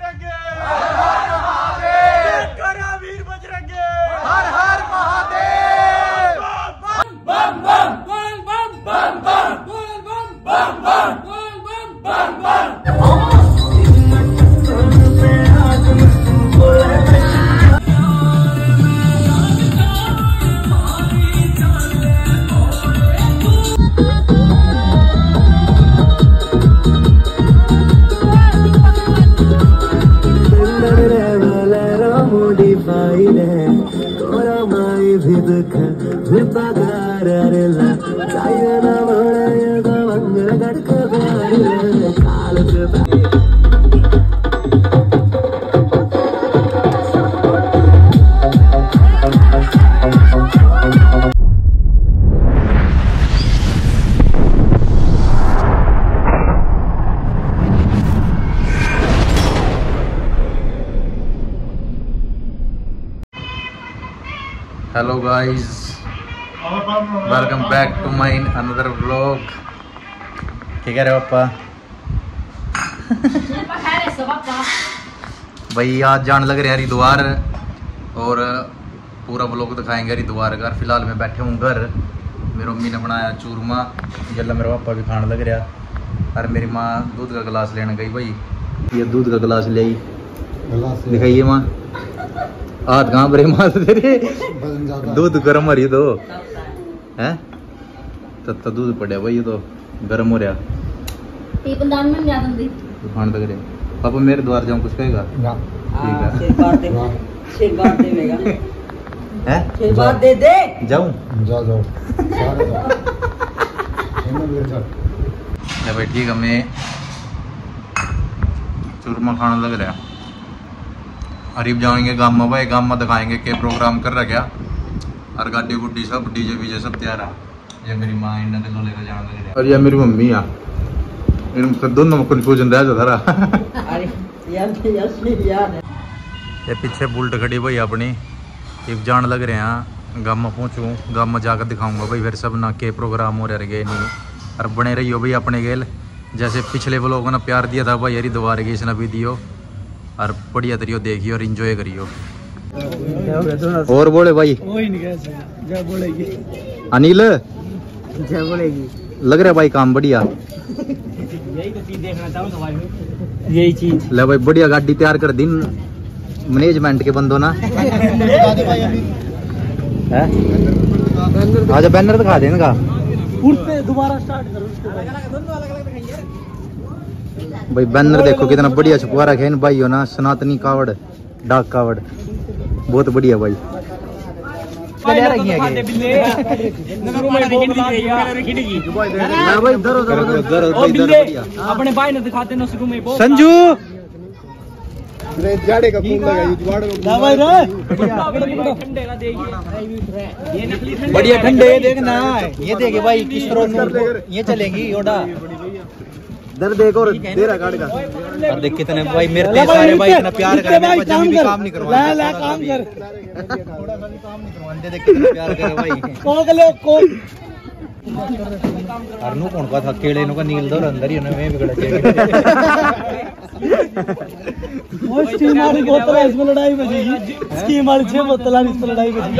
बजरंगे, हर हर महादेव, करा वीर बजरंगे, हर हर महादेव। बम बम बम बम बम बम बम बम बम बम। Hello guys, welcome back to my another vlog. क्या कह रहे हो पापा? भाई आज जान लग रहे हैं हरिद्वार और पूरा व्लॉग दिखाएंगे हरिद्वार का। फिलहाल मैं बैठे हूँ घर। मेरी मम्मी ने बनाया चूरमा, जल्ला मेरा पापा भी खाने लग रहा। और मेरी माँ दूध का गिलास लेने गई। भाई ये दूध का गिलास ले आई, दिखाइए माँ। हाथ कहाँ बरे माँ तेरे? दूध गर्म हो रही तो है, तब दूध पड़ा भाई, ये तो गर्म हो रहा। खान लग रहे पापा, मेरे द्वार जाऊँ कुछ कहेगा? ठीक है, दे दे जाऊँ जाओ भाई। ठीक है, मैं चूरमा खाने लग रहा। अरीब जाएंगे गाँव में भाई, गाँव में दिखाएंगे के प्रोग्राम कर रहा क्या। और गाड़ी गुड्डी सब डीजे वीजे सब तैयार है। ये मेरी माँ इन्हें दिलों लेकर जाने लग रहा। और ये मेरी मम्मी है, इनका दोनों में कंफ्यूजन रह जाता था। ये पीछे बुलेट खड़ी भाई अपनी, एक जान लग रहे हैं। गाँव में पहुँचूँ, गाँव में जाकर दिखाऊंगा भाई फिर सब ना के प्रोग्राम हो रहे गए नहीं। और बने रहियो भाई अपने गेल, जैसे पिछले व्लॉग ने प्यार दिया था भाई हरिद्वार के, इसने भी दियो। और बढ़िया तरीको देखियो और इंजॉय करियो। और बोले भाई जय बोलेगी अनिल, जय बोलेगी। लग रहा भाई काम बढ़िया। यही तो चीज देखना चाहूँ भाई, यही चीज ले भाई। बढ़िया गाड़ी तैयार कर दी मैनेजमेंट के बंदों ना। आज बैनर दिखा दे इनका। दोबारा स्टार्ट करो भाई। बैनर देखो कितना बढ़िया छुपवा रखे इन भाइयों ना। सनातनी कावड़, डाक कावड़, बहुत बढ़िया भाई। अपने भाई ने दिखाते ना शुरू में संजू जाड़े का फूल बढ़िया ठंडे देखना। ये देखे भाई किस तरह ये चलेगी ओडा दर देख। और तेरा गाड़ी का और देख कितने भाई मेरे सारे भाई इतना प्यार करे। मैं जब भी काम नहीं करवा, ला काम कर, थोड़ा सा भी काम नहीं करवाते। देख कितना प्यार करे भाई। कौन अरनू कौन का था केड़े नो का नील दो अंदर ही ना मैं बिगड़ जाएगा। वो स्टीम वाली बोतल है, इसमें लड़ाई बजेगी। स्टीम वाली 6 बोतल है, इसमें लड़ाई बजेगी।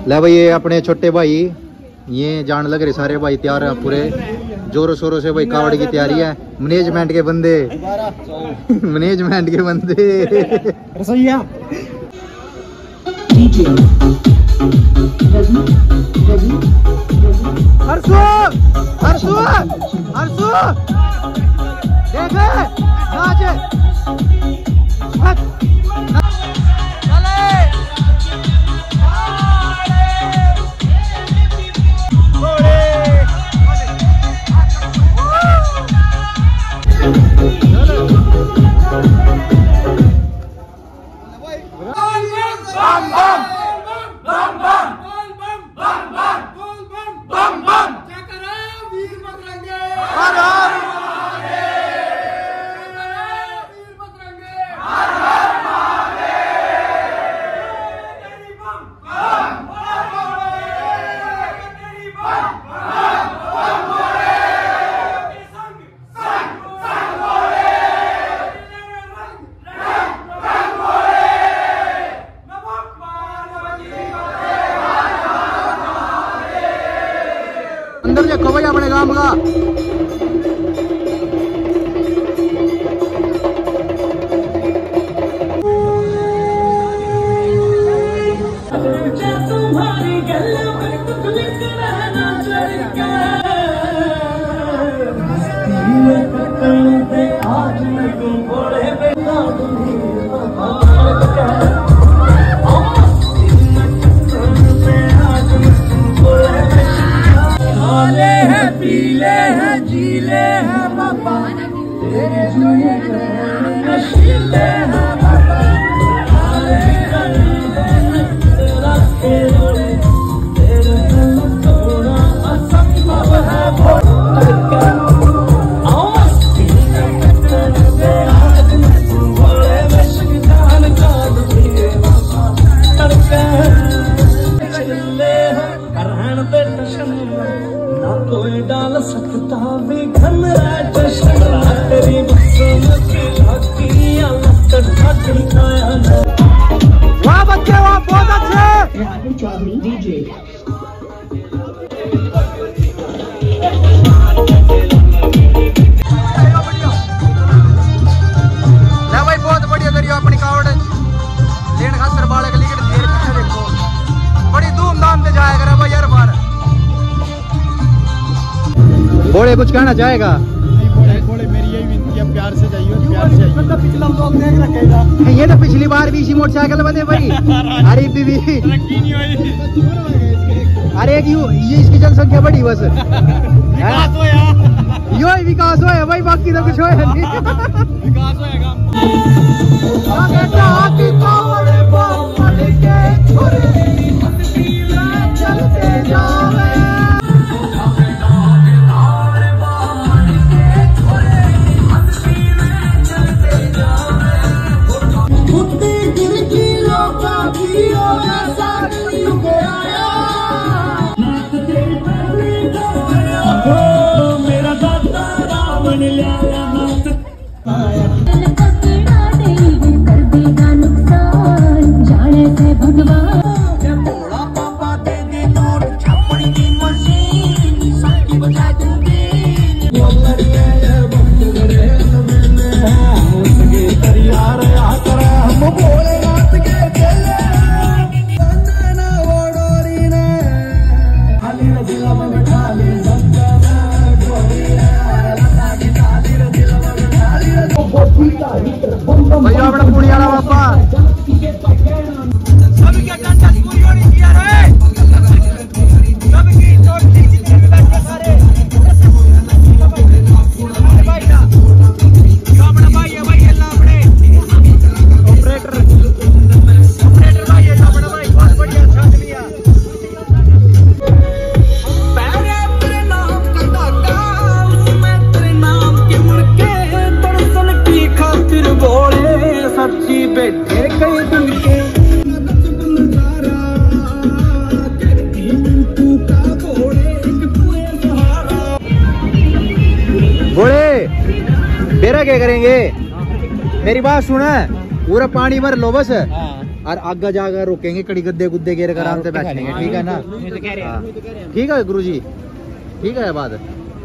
ले भाई ये अपने छोटे भाई ये जान लग रहे सारे भाई तैयार है पूरे जोरों शोरों से भाई कावड़ की तैयारी है। मैनेजमेंट के बंदे मैनेजमेंट के बंदे रसोईया हर्षु हर्षु हर्षु देख नाच अंदर देखो भाई अपने गांव का कोई डाल सकता भी घनरा जश्न तेरी वाह बच्चे वाह बहुत अच्छे। राहुल चौधरी डीजे भाई बहुत बढ़िया करियो अपनी कावड़ लेन खातर बालक लेकर देर पीछे देखो बड़ी धूमधाम से जाया करा भाई यार बार बोले कुछ कहना चाहेगा? नहीं बोले मेरी यही विनती है प्यार से जाइए प्यार से आइए। तो पिछला ब्लॉग देख रखेगा ये तो पिछली बार भी इसी मोटरसाइकिल बने भाई अरे बीबी तरक्की नहीं हुई अरे ये इसकी जनसंख्या बढ़ी बस विकास होया यो ही विकास होया भाई बाकी तो कुछ होया नहीं विकास होएगा। भैया अपना पुड़ी वाला बापा क्या करेंगे मेरी बात सुना पूरा पानी भर लो बस और आगे जाकर रोकेंगे, कड़ी गद्दे गुद्दे गिर कर आराम से बैठेंगे, ठीक है ना? ठीक है गुरुजी, ठीक है बात।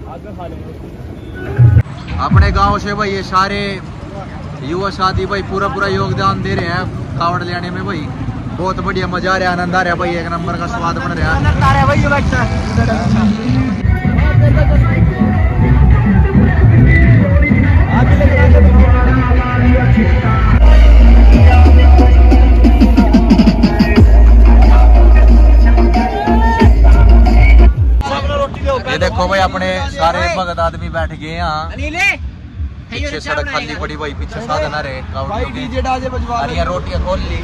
अपने गांव से भाई ये सारे युवा साथी भाई पूरा योगदान दे रहे हैं कावड़ ले आने में भाई। बहुत बढ़िया मजा आ रहा है, आनंद आ रहा है भाई, एक नंबर का स्वाद बन रहा है। ये देखो भाई अपने सारे भगत आदमी बैठ गए यहाँ, पीछे सड़क खाली पड़ी भाई, पीछे साधन आ रहे रोटियां खोल ली,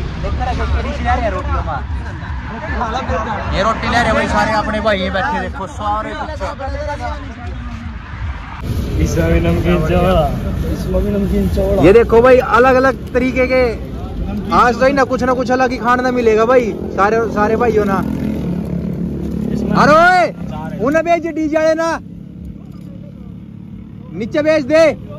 ये रोटी ले रहे भाई सारे अपने भाई बैठे, देखो सारे ये देखो भाई अलग अलग तरीके के, आज तो ही ना कुछ अलग ही खाना मिलेगा भाई सारे भाइयों ना। अरे उन्हें बेच डीजे ना नीचे बेच दे।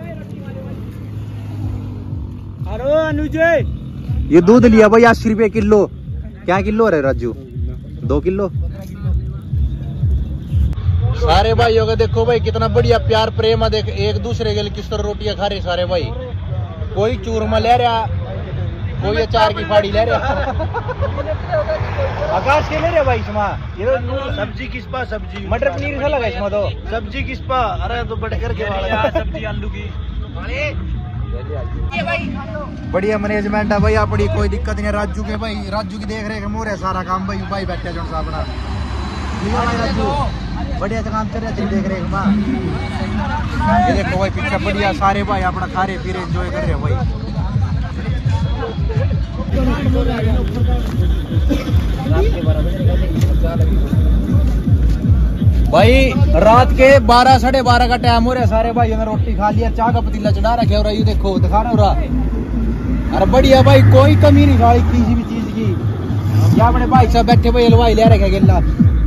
अरे अनुजे ये दूध लिया भाई 80 रुपए किलो। क्या किलो है राजू? 2 किलो। सारे भाइयों का देखो भाई कितना बढ़िया प्यार प्रेम है, देख एक दूसरे के लिए किस तरह रोटियां खा रहे सारे भाई। कोई चूरमा ले रहा, कोई अचार की फाड़ी ले रहा। आकाश के ले रहे भाई इसमें ये सब्जी किस पा? सब्जी मटर पनीर सा लगा इसमें तो। सब्जी किस पा? अरे तो बड़े करके सब्जी आलू की बढ़िया मैनेजमेंट है भाई अपनी, कोई दिक्कत नहीं। राजू के भाई, राजू की देख रेख मोर है सारा काम भाई, भाई बैठे जो अपना राजू बढ़िया से काम चल रहा है देख रेख में। ये देखो भाई पीछे बढ़िया सारे भाई अपना खा रहे पी रहे एंजॉय कर रहे हैं भाई। भाई रात के 12 साढ़े 12 का टाइम हो रहा है, सारे भाइयों ने रोटी खा लिया, चाय का पतीला चढ़ा रखे और ये देखो दिखा रहा हो। अरे बढ़िया भाई कोई कमी नहीं खाई किसी भी चीज की। या अपने भाई साहब बैठे भाई हलवाई ले रखे गिल्ला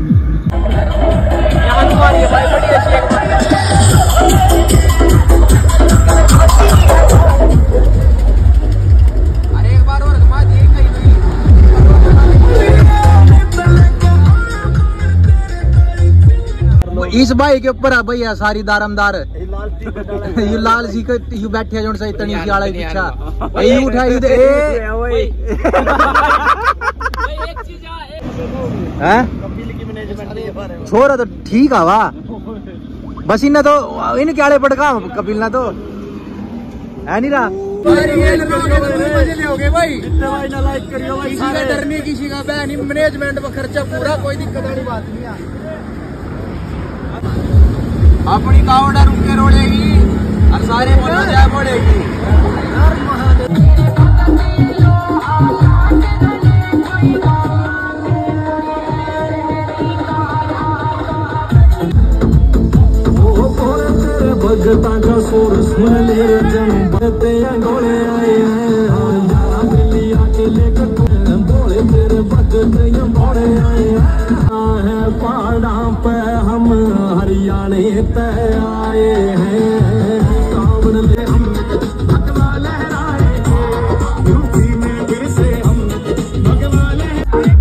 इस भाई के ऊपर है भैया सारी दारमदार ये लाल जी के यू बैठे जो सही तनी की आला पीछा ये उठाई हैं छोरा तो ठीक है वाह, बस इन्हें तो इन क्या पड़का कपिल ना तो है नहीं रहा। किसी का डर नहीं, किसी का बैन नहीं, मैनेजमेंट का खर्चा पूरा, कोई दिक्कत वाली बात नहीं है। अपनी कावड़ा रुक के रोड़ेगी और सारे पड़ेगी। भगता का सुर सुन ले जमते गोले आए बोले तेरे भगत बोले आए पहाड़ा पे हम हरियाणे पे आए हैं, कावड़ ले हम भगवा लहराए, यूपी में फिर से हम भगवा लहराए।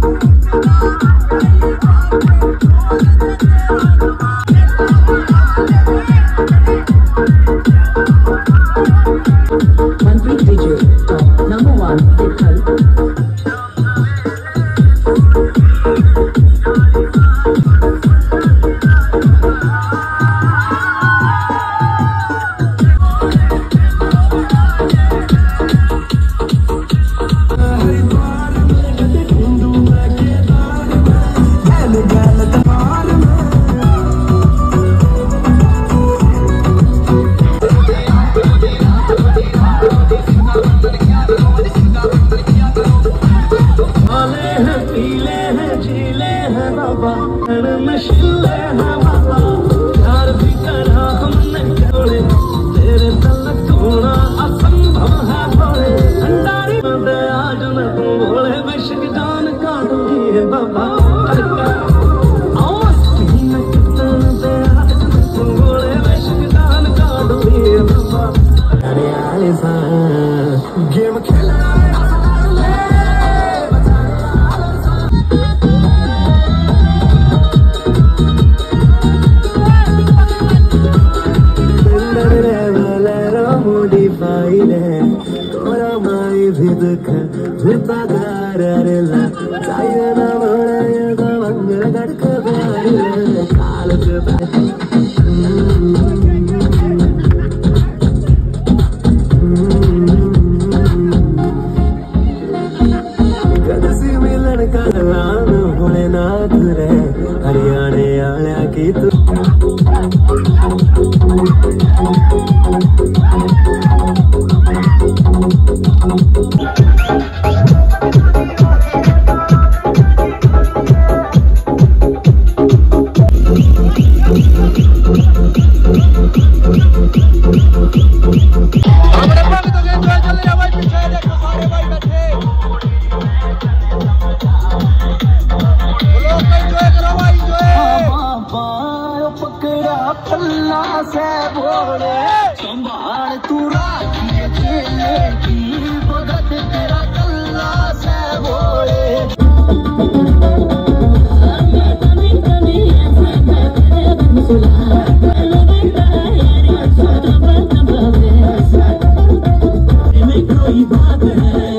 गेम खेला भी दुख भूता गारेला जायना बड़े दा मंगल गड़क बारे काल के कदसी मिलन का लान होने ना तुरे हरियाणे आया की तू पल्ला से बोले संभाल तू राखी की भगत तेरा कल्ला से बोले कोई बात है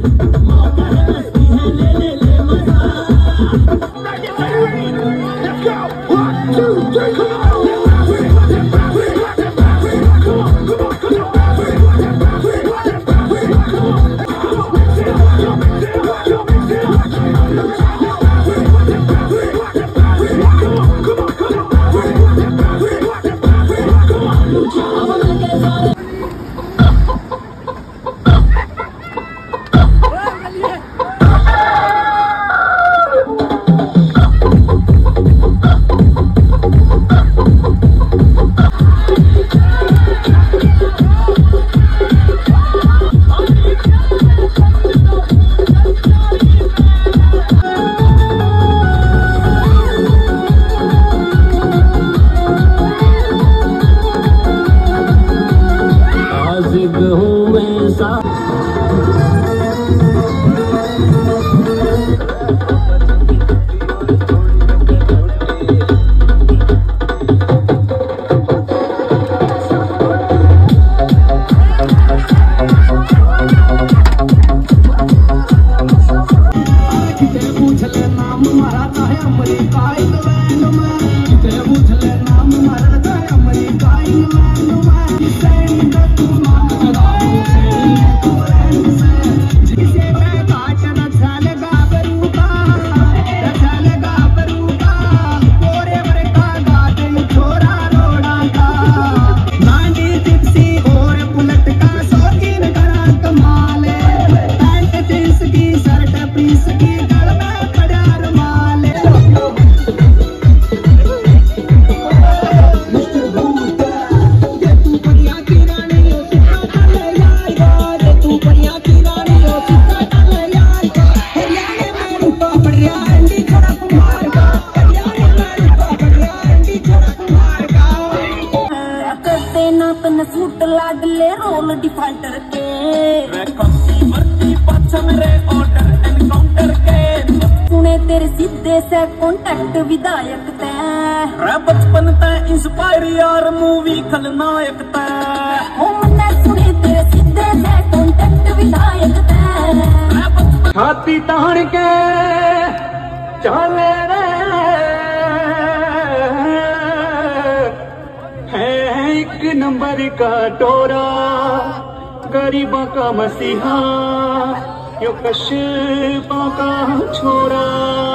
सूट लागले रोल डिफाल्टर के ऑर्डर के सुने तेरे सीधे से कॉन्टैक्ट विधायक तय बचपन तय इंस्पायर यार मूवी खलनायक तय सुने तेरे सीधे से कॉन्टैक्ट विधायक तय छाती तान के चले रे एक नंबर का टोरा गरीबों का मसीहा यो कश्यपों का छोरा।